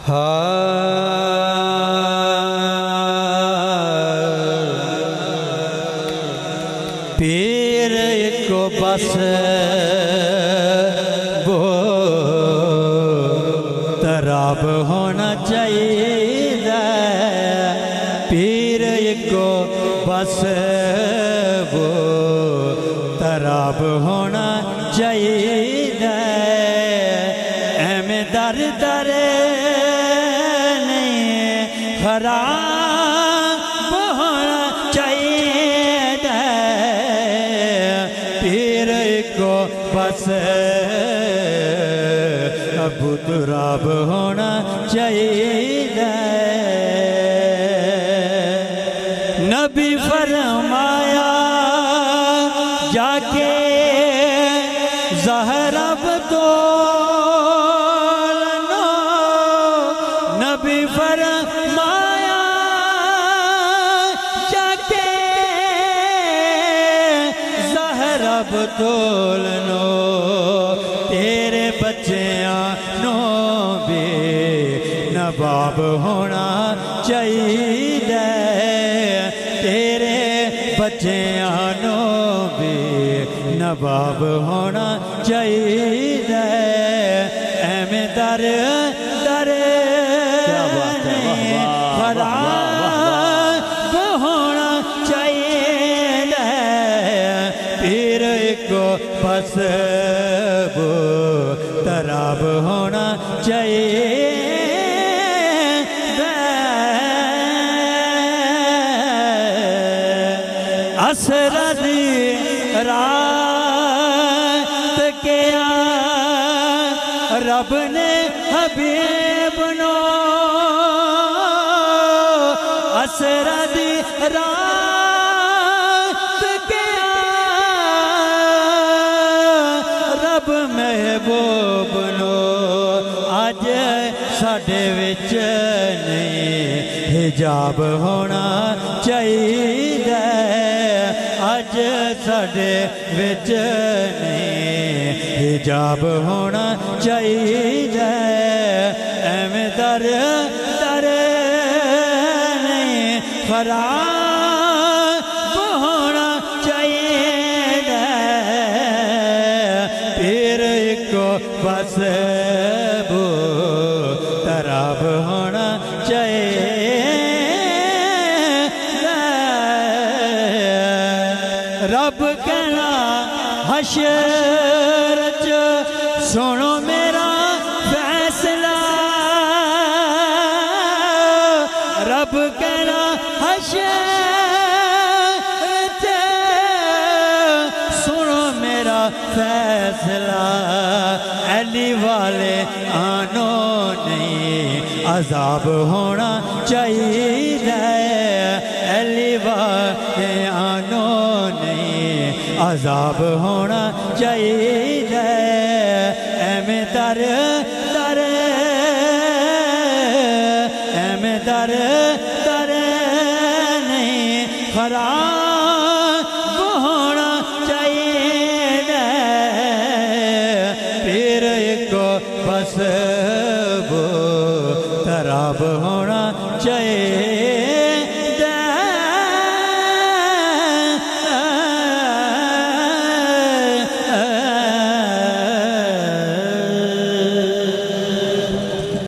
पीर को बस वो तराब होना चाहिए। पीर को बस वो तराब होना चाहिए। एमें दर दर नहीं खराब होना चाहिए। पीर को बस अबू तुराब होना चाहिए। नबी फरमाया जाके ज़हरा बतौलनो। नबी फरमाया जाके ज़हरा बतौलनो। तेरे बच्चियां नो भी नवाब होना चाहिए। तेरे बच्चियां नो भी नवाब होना चाहिए। एमें दर दर खराब होना चाहिए। पीर को बस वो तराब होना चाहिए। असरद रात के रब ने हबीब नो। असरद रात के रब महबूब नो। अज साडे विच नहीं हिजाब होना चाहिए। अज साडे विच नहीं हिजाब होना चाहिए। एवें दर दर नहीं खराब होना चाहिए। पीर को बस वो तराब होना चाहिए। रब कहना हशर च सुनो मेरा फैसला। रब कहना हशर च सुनो मेरा फैसला। अली वाले आनो नहीं अजाब होना चाहिए। अली वाले आनो अजाब होना चाहिए। एमें दर दर एमें दर दर नहीं खराब होना चाहिए। पीर को बस वो तराब होना चाहिए।